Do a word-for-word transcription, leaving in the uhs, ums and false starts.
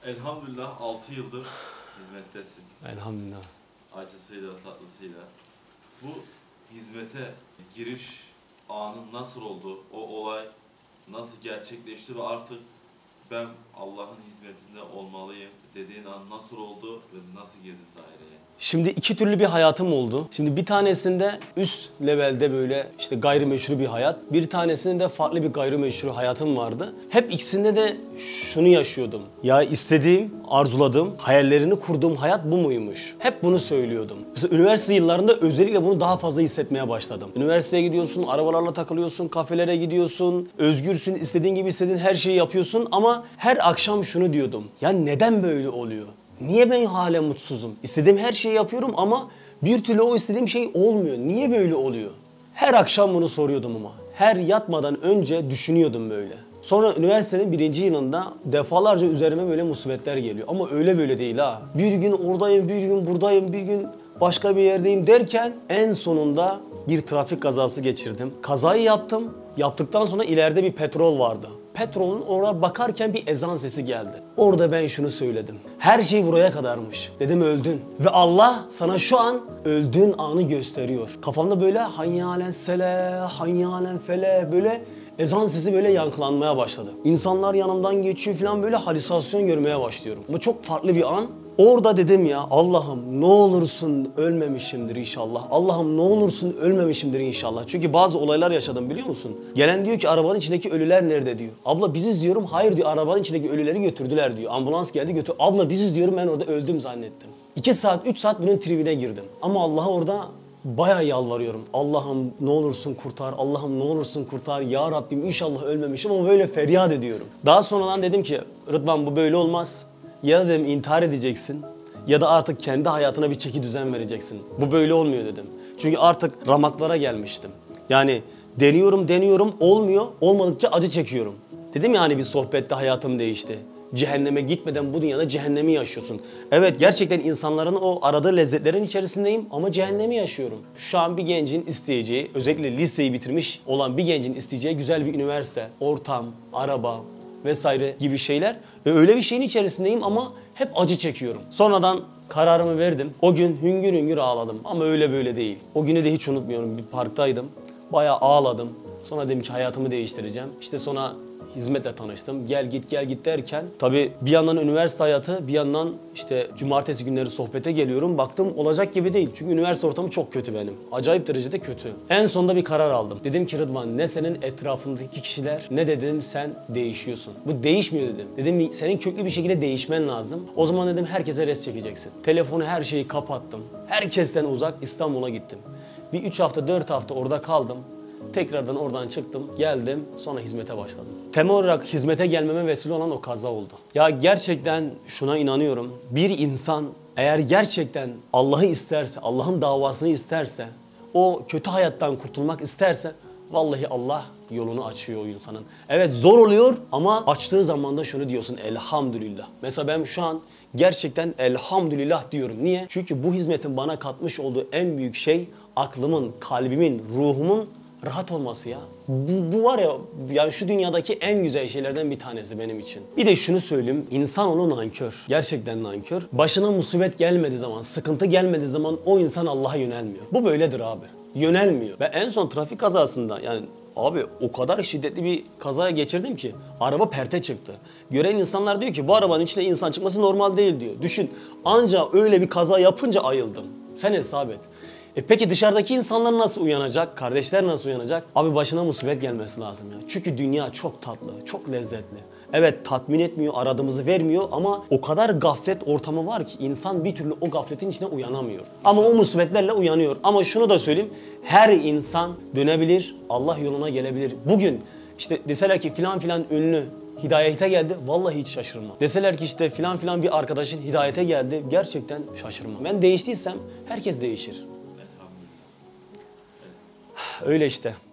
Elhamdülillah altı yıldır hizmettesin. Elhamdülillah. Acısıyla, tatlısıyla. Bu hizmete giriş anın nasıl oldu? O olay nasıl gerçekleşti ve artık ben Allah'ın hizmetinde olmalıyım dediğin an nasıl oldu ve nasıl girdin daireye? Şimdi iki türlü bir hayatım oldu. Şimdi bir tanesinde üst levelde böyle işte gayrimeşru bir hayat. Bir tanesinde de farklı bir gayrimeşru hayatım vardı. Hep ikisinde de şunu yaşıyordum. Ya istediğim, arzuladığım, hayallerini kurduğum hayat bu muymuş? Hep bunu söylüyordum. Mesela üniversite yıllarında özellikle bunu daha fazla hissetmeye başladım. Üniversiteye gidiyorsun, arabalarla takılıyorsun, kafelere gidiyorsun, özgürsün, istediğin gibi istediğin her şeyi yapıyorsun ama her akşam şunu diyordum. Ya neden böyle oluyor? Niye ben hala mutsuzum? İstediğim her şeyi yapıyorum ama bir türlü o istediğim şey olmuyor. Niye böyle oluyor? Her akşam bunu soruyordum ama. Her yatmadan önce düşünüyordum böyle. Sonra üniversitenin birinci yılında defalarca üzerime böyle musibetler geliyor. Ama öyle böyle değil ha. Bir gün oradayım, bir gün buradayım, bir gün başka bir yerdeyim derken en sonunda bir trafik kazası geçirdim. Kazayı yaptım. Yaptıktan sonra ileride bir petrol vardı. Petrolün oraya bakarken bir ezan sesi geldi. Orada ben şunu söyledim. Her şey buraya kadarmış. Dedim öldün. Ve Allah sana şu an öldüğün anı gösteriyor. Kafamda böyle hayyâlen sele, hayyâlen fele böyle ezan sesi böyle yankılanmaya başladı. İnsanlar yanımdan geçiyor falan böyle halüsinasyon görmeye başlıyorum. Bu çok farklı bir an. Orada dedim ya Allah'ım ne olursun ölmemişimdir inşallah. Allah'ım ne olursun ölmemişimdir inşallah. Çünkü bazı olaylar yaşadım biliyor musun? Gelen diyor ki arabanın içindeki ölüler nerede diyor. Abla biziz diyorum. Hayır diyor arabanın içindeki ölüleri götürdüler diyor. Ambulans geldi götür. Abla biziz diyorum ben orada öldüm zannettim. iki saat üç saat bunun tribine girdim. Ama Allah'a orada bayağı yalvarıyorum. Allah'ım ne olursun kurtar, Allah'ım ne olursun kurtar. Ya Rabbim inşallah ölmemişim ama böyle feryat ediyorum. Daha sonradan dedim ki Rıdvan bu böyle olmaz. Ya da dedim intihar edeceksin ya da artık kendi hayatına bir çeki düzen vereceksin. Bu böyle olmuyor dedim. Çünkü artık ramaklara gelmiştim. Yani deniyorum deniyorum olmuyor, olmadıkça acı çekiyorum. Dedim ya hani bir sohbette hayatım değişti. Cehenneme gitmeden bu dünyada cehennemi yaşıyorsun. Evet gerçekten insanların o aradığı lezzetlerin içerisindeyim ama cehennemi yaşıyorum. Şu an bir gencin isteyeceği, özellikle liseyi bitirmiş olan bir gencin isteyeceği güzel bir üniversite, ortam, araba vesaire gibi şeyler. Ve öyle bir şeyin içerisindeyim ama hep acı çekiyorum. Sonradan kararımı verdim. O gün hüngür hüngür ağladım ama öyle böyle değil. O günü de hiç unutmuyorum. Bir parktaydım. Bayağı ağladım. Sonra dedim ki hayatımı değiştireceğim. İşte sonra hizmetle tanıştım. Gel git gel git derken tabii bir yandan üniversite hayatı bir yandan işte cumartesi günleri sohbete geliyorum. Baktım olacak gibi değil. Çünkü üniversite ortamı çok kötü benim. Acayip derecede kötü. En sonunda bir karar aldım. Dedim ki Rıdvan ne senin etrafındaki kişiler ne dedim sen değişiyorsun. Bu değişmiyor dedim. Dedim senin köklü bir şekilde değişmen lazım. O zaman dedim herkese res çekeceksin. Telefonu her şeyi kapattım. Herkesten uzak İstanbul'a gittim. Bir üç hafta dört hafta orada kaldım. Tekrardan oradan çıktım, geldim, sonra hizmete başladım. Temel olarak hizmete gelmeme vesile olan o kaza oldu. Ya gerçekten şuna inanıyorum. Bir insan eğer gerçekten Allah'ı isterse, Allah'ın davasını isterse, o kötü hayattan kurtulmak isterse, vallahi Allah yolunu açıyor o insanın. Evet zor oluyor ama açtığı zaman da şunu diyorsun elhamdülillah. Mesela ben şu an gerçekten elhamdülillah diyorum. Niye? Çünkü bu hizmetin bana katmış olduğu en büyük şey aklımın, kalbimin, ruhumun rahat olması ya. Bu, bu var ya yani şu dünyadaki en güzel şeylerden bir tanesi benim için. Bir de şunu söyleyeyim. İnsanoğlu nankör. Gerçekten nankör. Başına musibet gelmediği zaman, sıkıntı gelmediği zaman o insan Allah'a yönelmiyor. Bu böyledir abi. Yönelmiyor. Ben en son trafik kazasında yani abi o kadar şiddetli bir kazaya geçirdim ki araba perte çıktı. Gören insanlar diyor ki bu arabanın içinde insan çıkması normal değil diyor. Düşün anca öyle bir kaza yapınca ayıldım. Sen hesap et. E peki dışarıdaki insanlar nasıl uyanacak? Kardeşler nasıl uyanacak? Abi başına musibet gelmesi lazım ya. Çünkü dünya çok tatlı, çok lezzetli. Evet tatmin etmiyor, aradığımızı vermiyor ama o kadar gaflet ortamı var ki insan bir türlü o gafletin içine uyanamıyor. Ama o musibetlerle uyanıyor. Ama şunu da söyleyeyim, her insan dönebilir, Allah yoluna gelebilir. Bugün işte deseler ki filan filan ünlü hidayete geldi, vallahi hiç şaşırmam. Deseler ki işte filan filan bir arkadaşın hidayete geldi, gerçekten şaşırmam. Ben değiştiysem herkes değişir. Öyle işte.